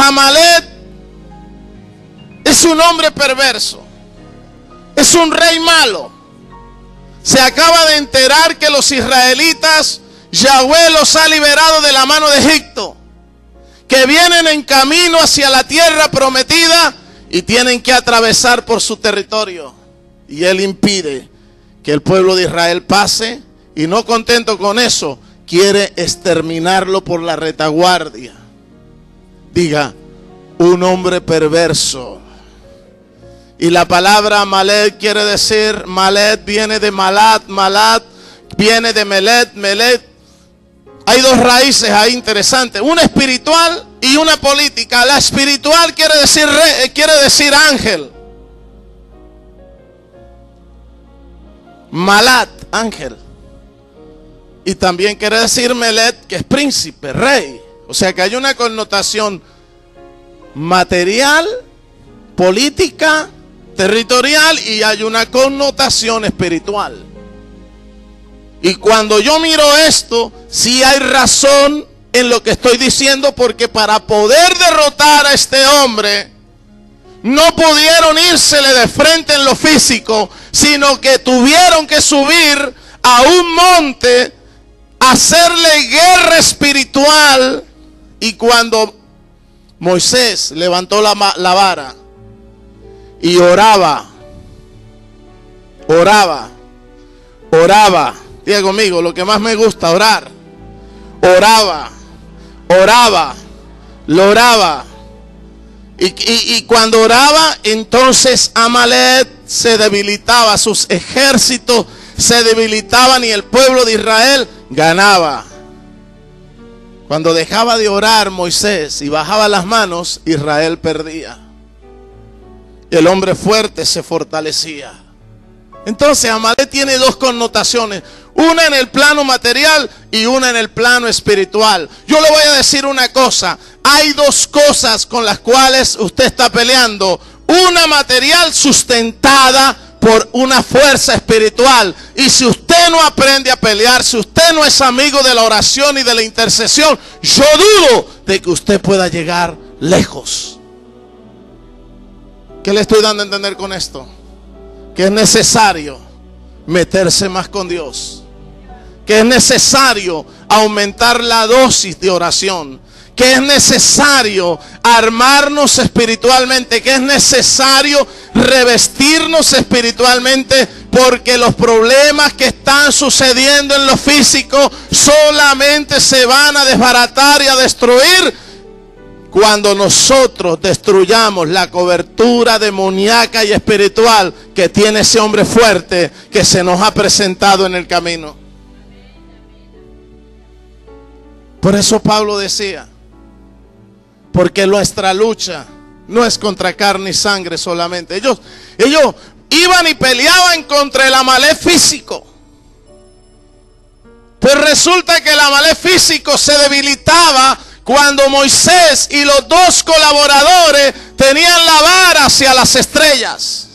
Amalek es un hombre perverso, es un rey malo. Se acaba de enterar que los israelitas, Yahweh los ha liberado de la mano de Egipto, que vienen en camino hacia la tierra prometida y tienen que atravesar por su territorio. Y él impide que el pueblo de Israel pase, y no contento con eso, quiere exterminarlo por la retaguardia. Diga, un hombre perverso. Y la palabra Amalek quiere decir, Malek viene de Malat, Malat viene de Melet, Melet. Hay dos raíces ahí interesantes, una espiritual y una política. La espiritual quiere decir ángel. Malat, ángel. Y también quiere decir Melet, que es príncipe, rey. O sea que hay una connotación material, política, territorial, y hay una connotación espiritual. Y cuando yo miro esto, sí hay razón en lo que estoy diciendo, porque para poder derrotar a este hombre, no pudieron írsele de frente en lo físico, sino que tuvieron que subir a un monte, hacerle guerra espiritual. Y cuando Moisés levantó la vara y oraba, diga conmigo, lo que más me gusta, orar. Lo oraba. Y cuando oraba, entonces Amalek se debilitaba, sus ejércitos se debilitaban y el pueblo de Israel ganaba. Cuando dejaba de orar Moisés y bajaba las manos, Israel perdía. El hombre fuerte se fortalecía. Entonces Amalek tiene dos connotaciones, una en el plano material y una en el plano espiritual. Yo le voy a decir una cosa, hay dos cosas con las cuales usted está peleando. Una material sustentada por una fuerza espiritual. Y si usted no aprende a pelear, si usted no es amigo de la oración y de la intercesión, yo dudo de que usted pueda llegar lejos. ¿Qué le estoy dando a entender con esto? Que es necesario meterse más con Dios, que es necesario aumentar la dosis de oración, que es necesario armarnos espiritualmente, que es necesario revestirnos espiritualmente, porque los problemas que están sucediendo en lo físico solamente se van a desbaratar y a destruir cuando nosotros destruyamos la cobertura demoníaca y espiritual que tiene ese hombre fuerte que se nos ha presentado en el camino. Por eso Pablo decía, porque nuestra lucha no es contra carne y sangre solamente. Ellos iban y peleaban contra el Amalek físico. Pues resulta que el Amalek físico se debilitaba cuando Moisés y los dos colaboradores tenían la vara hacia las estrellas.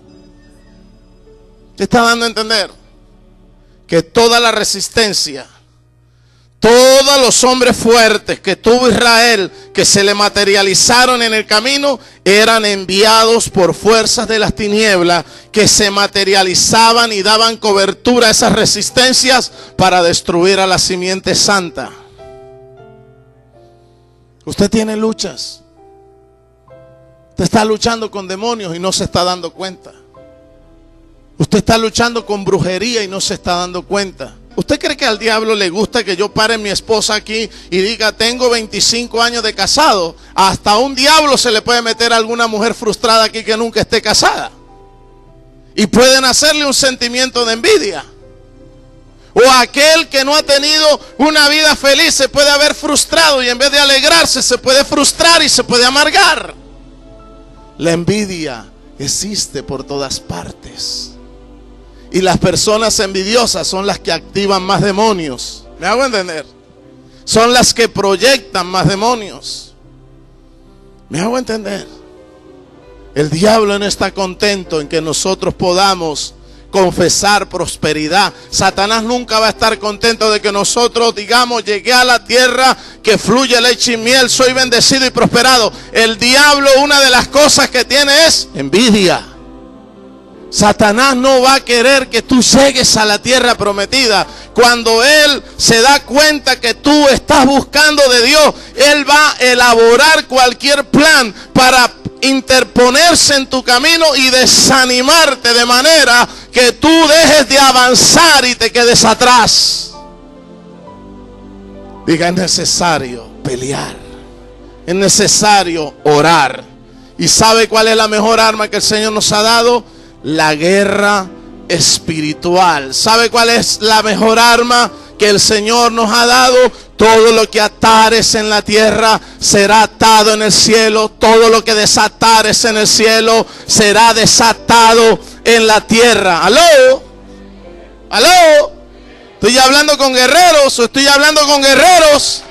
¿Qué está dando a entender? Que toda la resistencia, todos los hombres fuertes que tuvo Israel, que se le materializaron en el camino, eran enviados por fuerzas de las tinieblas que se materializaban y daban cobertura a esas resistencias para destruir a la simiente santa. Usted tiene luchas. Usted está luchando con demonios y no se está dando cuenta. Usted está luchando con brujería y no se está dando cuenta. ¿Usted cree que al diablo le gusta que yo pare a mi esposa aquí y diga, tengo 25 años de casado? Hasta un diablo se le puede meter a alguna mujer frustrada aquí que nunca esté casada. Y pueden hacerle un sentimiento de envidia. O aquel que no ha tenido una vida feliz se puede haber frustrado y en vez de alegrarse se puede frustrar y se puede amargar. La envidia existe por todas partes. Y las personas envidiosas son las que activan más demonios. ¿Me hago entender? Son las que proyectan más demonios. ¿Me hago entender? El diablo no está contento en que nosotros podamos confesar prosperidad. Satanás nunca va a estar contento de que nosotros digamos: llegué a la tierra que fluye leche y miel, soy bendecido y prosperado. El diablo, una de las cosas que tiene es envidia. Satanás no va a querer que tú llegues a la tierra prometida. Cuando él se da cuenta que tú estás buscando de Dios, él va a elaborar cualquier plan para interponerse en tu camino y desanimarte, de manera que tú dejes de avanzar y te quedes atrás. Diga: es necesario pelear, es necesario orar. ¿Y sabe cuál es la mejor arma que el Señor nos ha dado? La guerra espiritual. ¿Sabe cuál es la mejor arma que el Señor nos ha dado? Todo lo que atares en la tierra será atado en el cielo. Todo lo que desatares en el cielo será desatado en la tierra. ¿Aló? ¿Aló? ¿Estoy hablando con guerreros o estoy hablando con guerreros?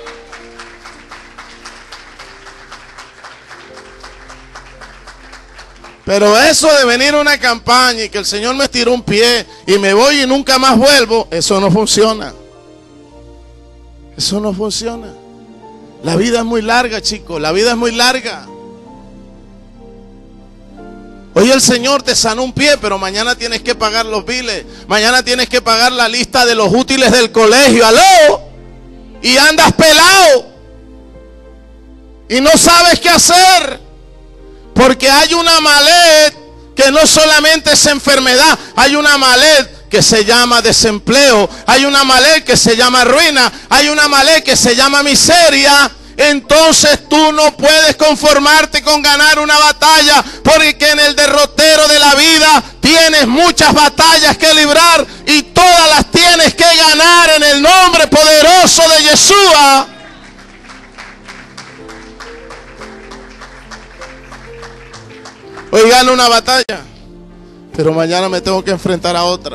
Pero eso de venir a una campaña y que el Señor me estiró un pie y me voy y nunca más vuelvo, eso no funciona. Eso no funciona. La vida es muy larga, chicos. La vida es muy larga. Hoy el Señor te sanó un pie, pero mañana tienes que pagar los biles. Mañana tienes que pagar la lista de los útiles del colegio. ¡Aló! Y andas pelado. Y no sabes qué hacer. Porque hay una maleta que no solamente es enfermedad. Hay una maleta que se llama desempleo. Hay una maleta que se llama ruina. Hay una maleta que se llama miseria. Entonces tú no puedes conformarte con ganar una batalla, porque en el derrotero de la vida tienes muchas batallas que librar y todas las tienes que ganar en el nombre poderoso de Yeshua. Hoy gano una batalla, pero mañana me tengo que enfrentar a otra.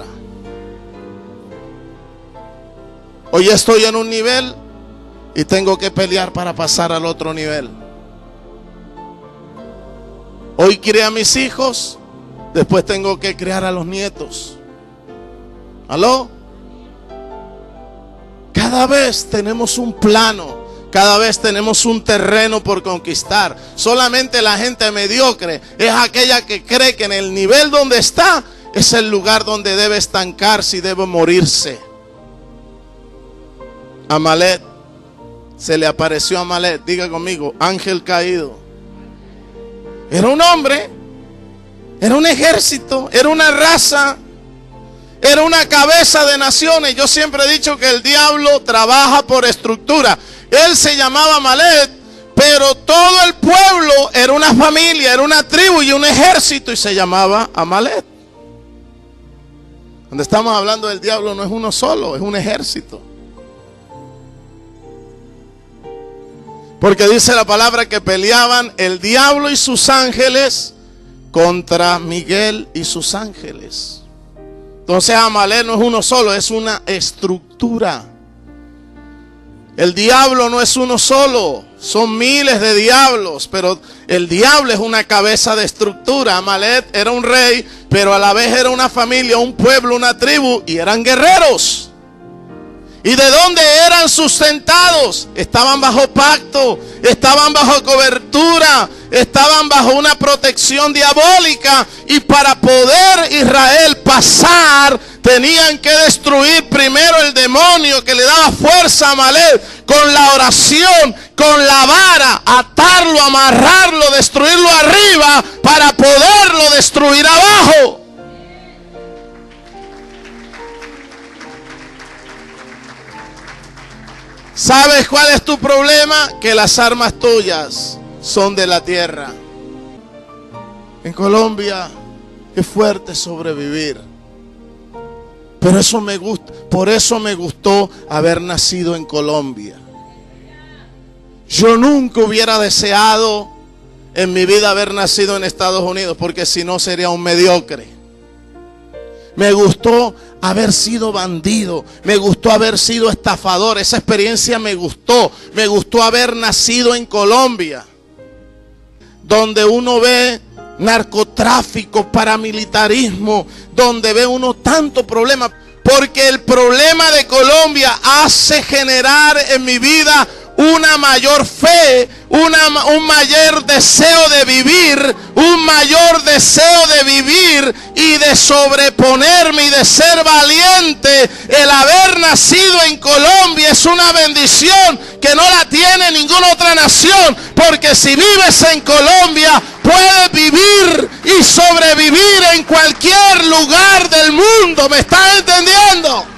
Hoy estoy en un nivel y tengo que pelear para pasar al otro nivel. Hoy crié a mis hijos, después tengo que criar a los nietos. ¿Aló? Cada vez tenemos un plano. Cada vez tenemos un terreno por conquistar. Solamente la gente mediocre es aquella que cree que en el nivel donde está es el lugar donde debe estancarse y debe morirse. Amalek, se le apareció a Amalek, diga conmigo, ángel caído. Era un hombre, era un ejército, era una raza, era una cabeza de naciones. Yo siempre he dicho que el diablo trabaja por estructura. Él se llamaba Amalek, pero todo el pueblo era una familia, era una tribu y un ejército, y se llamaba Amalek. Cuando estamos hablando del diablo, no es uno solo, es un ejército. Porque dice la palabra que peleaban el diablo y sus ángeles contra Miguel y sus ángeles. Entonces Amalek no es uno solo, es una estructura. El diablo no es uno solo, son miles de diablos, pero el diablo es una cabeza de estructura. Amalek era un rey, pero a la vez era una familia, un pueblo, una tribu, y eran guerreros. ¿Y de dónde eran sustentados? Estaban bajo pacto, estaban bajo cobertura, estaban bajo una protección diabólica. Y para poder Israel pasar, tenían que destruir primero el demonio que le daba fuerza a Amalek, con la oración, con la vara, atarlo, amarrarlo, destruirlo arriba, para poderlo destruir abajo. ¿Sabes cuál es tu problema? Que las armas tuyas son de la tierra. En Colombia es fuerte sobrevivir. Pero eso me gusta, por eso me gustó haber nacido en Colombia. Yo nunca hubiera deseado en mi vida haber nacido en Estados Unidos, porque si no sería un mediocre. Me gustó haber sido bandido, me gustó haber sido estafador, esa experiencia me gustó haber nacido en Colombia, donde uno ve narcotráfico, paramilitarismo, donde ve uno tanto problema. Porque el problema de Colombia hace generar en mi vida una mayor fe, un mayor deseo de vivir, un mayor deseo de vivir y de sobreponerme y de ser valiente. El haber nacido en Colombia es una bendición que no la tiene ninguna otra nación, porque si vives en Colombia puedes vivir y sobrevivir en cualquier lugar del mundo. ¿Me están entendiendo?